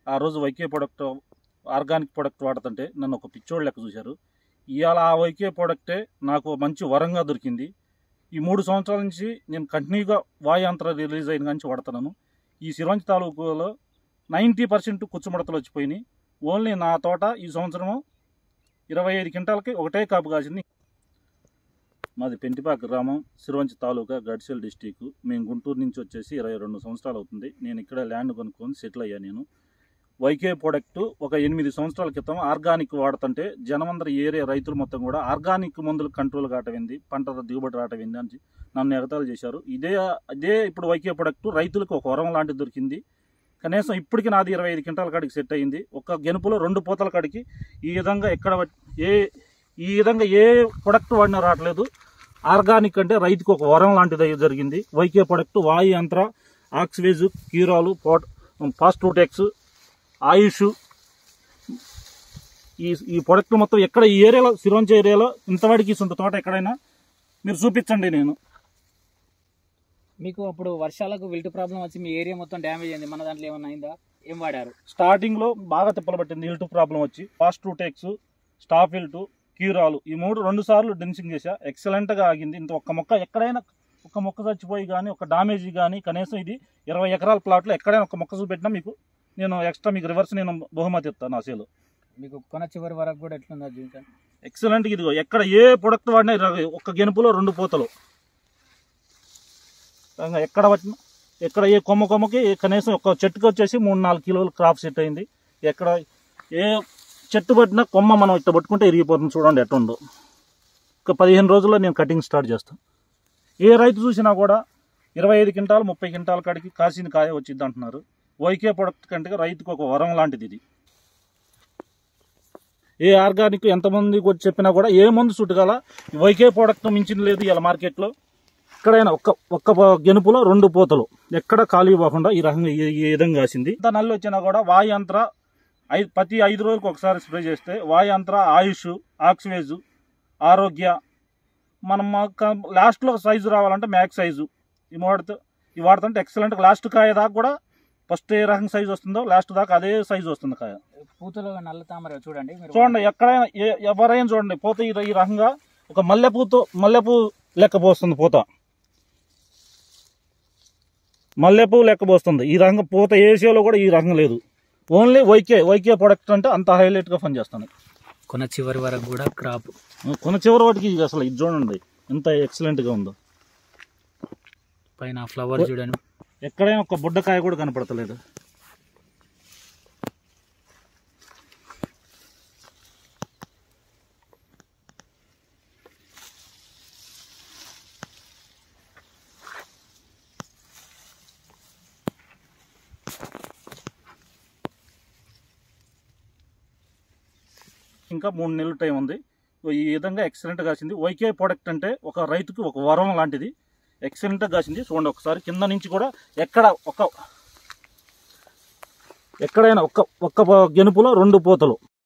ఆ రోజు YK product organic product వాడుతుంటే నన్ను ఒక పిచ్చోడు లెక్క చూశారు. ఇవాళ ఆ వైకే ప్రొడక్టే నాకు మంచి వరంగా దొరికింది. ఈ 3 సంవత్సరాల నుంచి నేను కంటిన్యూగా వాయాంత్ర రిలీజ్ అయిన నుంచి వాడుతున్నాను. ఈ సిరంజి తాలూకులో 90% కుచ్చుమడతలు వచ్చిపోయినాయి. ఓన్లీ నా తోట ఈ సంవత్సరము 25 క్వింటాలకి ఒకటే కాపు కాసింది. మాది పెంటిపాక గ్రామం, సిరంజి తాలూకా, గడ్చిరోలి డిస్టిక్. మేము గుంటూరు నుంచి వచ్చేసి 22 సంవత్సరాలు అవుతుంది. నేను ఇక్కడ ల్యాండ్ కొనుక్కొని సెటిల్ అయ్యా. నేను వైకే ప్రొడక్ట్ ఒక 8 సంవత్సరాల క్రితం ఆర్గానిక్ వాడుతుంటే జనమందరి ఏరియా రైతులు మొత్తం కూడా ఆర్గానిక్ మందులు కంట్రోల్ కావటమైంది, పంట దిగుబడి రావటమైంది అని నన్ను ఎగతాళి చేశారు. ఇదే ఇప్పుడు వైకే ప్రొడక్ట్ రైతులకు ఒక వరం లాంటిది దొరికింది. కనీసం ఇప్పటికి నాది 25 క్వింటాల కాడికి సెట్ అయ్యింది. ఒక గెనుపులో 2 పూతల కాడికి ఈ విధంగా ఏ ప్రొడక్ట్ వాడినా రావట్లేదు. ఆర్గానిక్ అంటే రైతుకు ఒక వరం లాంటిది జరిగింది. వైకే ప్రొడక్ట్ వాయంత్ర, ఆక్సివేజ్, కీరాలు, ఫాస్ట్రోటెక్స్, ఆయుష్, ఈ ప్రొడక్ట్ మొత్తం ఎక్కడ ఈ ఏరియాలో, సిరంజి ఏరియాలో ఇంతవాడికి ఇస్తుంటే తోట ఎక్కడైనా మీరు చూపించండి. నేను మీకు అప్పుడు వర్షాలకు విల్ట్ ప్రాబ్లం వచ్చి మీ ఏరియా మొత్తం డ్యామేజ్ అయింది, మన దాంట్లో ఏమన్నా అయిందా? ఏం వాడారు? స్టార్టింగ్ లో బాగా తిప్పలు పట్టింది, విల్ట్ ప్రాబ్లం వచ్చి ఫాస్ట్రోటెక్స్, స్టాఫ్ విల్ట్, కీరాలు ఈ 2 సార్లు డెన్సింగ్ చేశా. ఎక్సలెంట్ గా ఆగింది. ఇంత ఒక్క మొక్క ఎక్కడైనా ఒక మొక్క చచ్చిపోయి కానీ ఒక డామేజ్ కానీ, కనీసం ఇది 20 ఎకరాల ప్లాట్లో ఎక్కడైనా ఒక మొక్క చూపెట్టినా మీకు నేను ఎక్స్ట్రా మీకు రివర్స్ నేను బహుమతి ఇస్తాను. నా సేలు మీకు కొన చివరి వరకు కూడా ఎట్లుందా జీవితం? ఎక్సలెంట్. ఇదిగో ఎక్కడ ఏ ప్రొడక్ట్ వాడినా ఒక గెనుపులో 2 పూతలు, ఎక్కడ ఏ కొమ్మకి కనీసం ఒక చెట్టుకి వచ్చేసి 3-4 కిలోలు క్రాప్ సెట్ అయింది. ఎక్కడ ఏ చెట్టు పట్టినా కొమ్మ మనం ఇట్లా పట్టుకుంటే ఇరిగిపోతుంది. చూడండి ఎట్టుందో. ఒక 15 రోజుల్లో నేను కటింగ్ స్టార్ట్ చేస్తాను. ఏ రైతు చూసినా కూడా 25 క్వింటాలు 30 క్వింటాల కాడికి కాసిన కాయ వచ్చింది అంటున్నారు. వైకే ప్రొడక్ట్ కంటే రైతుకు ఒక వరం లాంటిది ఇది. ఏ ఆర్గానిక్ ఎంతమంది వచ్చి చెప్పినా కూడా ఏ మందు చుట్టుగల వైకే ప్రొడక్ట్ మించిన లేదు ఇలా మార్కెట్లో. ఎక్కడైనా ఒక్క గెనుపులో 2 పూతలు ఎక్కడ ఖాళీ పోకుండా ఈ రకంగా ఈ విధంగా కాసింది. ఇంత నల్లి వచ్చినా కూడా వాయంత్ర ప్రతి 5 రోజులకు ఒకసారి స్ప్రే చేస్తే వాయంత్ర, ఆయుష్, ఆక్సివేజ్, ఆరోగ్య, మనం లాస్ట్లో సైజు రావాలంటే మ్యాక్స్ సైజు ఇవి వాడుతుంటే ఎక్సలెంట్. లాస్ట్ కాయ దాకా కూడా ఫస్ట్ ఏ రకంగా సైజు వస్తుందో లాస్ట్ దాకా అదే సైజు వస్తుంది కాయ. పూతలో నల్ల తామర చూడండి ఎక్కడైనా ఎవరైనా చూడండి పూత ఈ రకంగా ఒక మల్లెపూ లెక్క పోస్తుంది. పూత మల్లెపూ లెక్క పోస్తుంది. ఈ రకంగా పూత ఏషియాలో కూడా ఈ రకంగా లేదు. ఓన్లీ వైకే ప్రొడక్ట్ అంటే అంత హైలైట్ గా పనిచేస్తాను. కొన చివరి వరకు కూడా క్రాప్, కొన చివరి వాటికి అసలు ఇది చూడండి ఎంత ఎక్సలెంట్ గా ఉందో. పైన ఫ్లవర్ చూడండి, ఎక్కడైనా ఒక బుడ్డకాయ కూడా కనపడతలేదు. ఇంకా 3 నెలల టైం ఉంది. ఈ విధంగా ఎక్సలెంట్ కాసింది. వైకే ప్రొడక్ట్ అంటే ఒక రైతుకి ఒక వరం లాంటిది. ఎక్సలెంట్ గా కాసింది. చూడండి ఒకసారి కింద నుంచి కూడా ఎక్కడైనా ఒక్క గెనుపులో 2 పూతలు.